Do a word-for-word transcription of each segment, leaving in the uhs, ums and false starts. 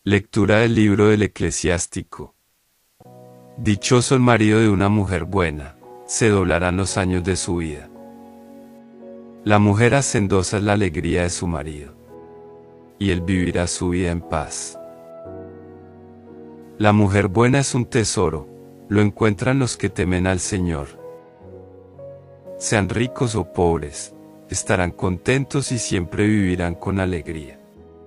Lectura del libro del Eclesiástico. Dichoso el marido de una mujer buena, se doblarán los años de su vida. La mujer hacendosa es la alegría de su marido, y él vivirá su vida en paz. La mujer buena es un tesoro, lo encuentran los que temen al Señor. Sean ricos o pobres, estarán contentos y siempre vivirán con alegría.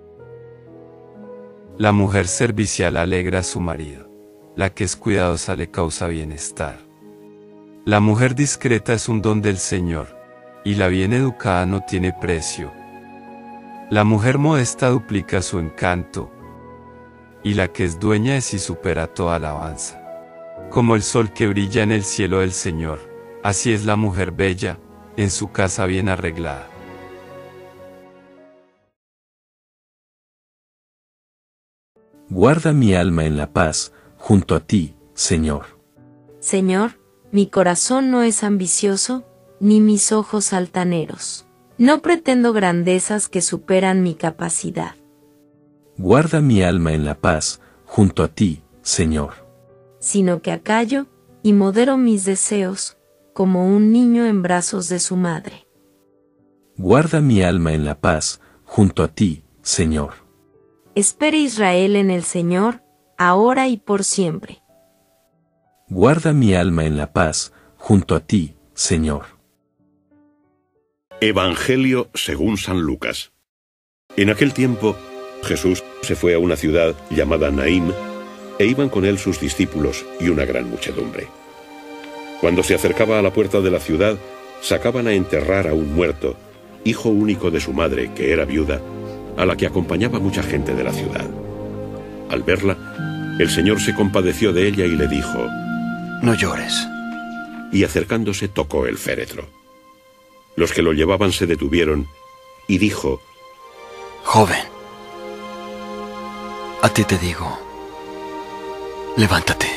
La mujer servicial alegra a su marido, la que es cuidadosa le causa bienestar. La mujer discreta es un don del Señor, y la bien educada no tiene precio. La mujer modesta duplica su encanto, y la que es dueña de sí supera toda alabanza. Como el sol que brilla en el cielo del Señor, así es la mujer bella, en su casa bien arreglada. Guarda mi alma en la paz, junto a ti, Señor. Señor, mi corazón no es ambicioso, ni mis ojos altaneros. No pretendo grandezas que superan mi capacidad. Guarda mi alma en la paz, junto a ti, Señor. Sino que acallo, y modero mis deseos, como un niño en brazos de su madre. Guarda mi alma en la paz, junto a ti, Señor. Espere Israel en el Señor, ahora y por siempre. Guarda mi alma en la paz, junto a ti, Señor. Evangelio según San Lucas. En aquel tiempo, Jesús se fue a una ciudad llamada Naín, e iban con él sus discípulos y una gran muchedumbre. Cuando se acercaba a la puerta de la ciudad, sacaban a enterrar a un muerto, hijo único de su madre, que era viuda, a la que acompañaba mucha gente de la ciudad. Al verla, el Señor se compadeció de ella y le dijo: «No llores». Y acercándose tocó el féretro. Los que lo llevaban se detuvieron, y dijo: «Joven, a ti te digo, levántate».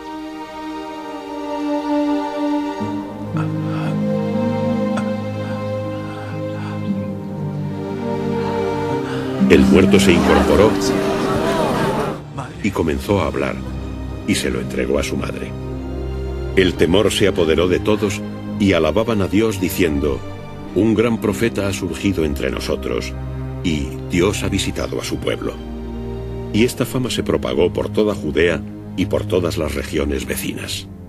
El muerto se incorporó y comenzó a hablar, y se lo entregó a su madre. El temor se apoderó de todos, y alababan a Dios diciendo: «Un gran profeta ha surgido entre nosotros, y Dios ha visitado a su pueblo». Y esta fama se propagó por toda Judea y por todas las regiones vecinas.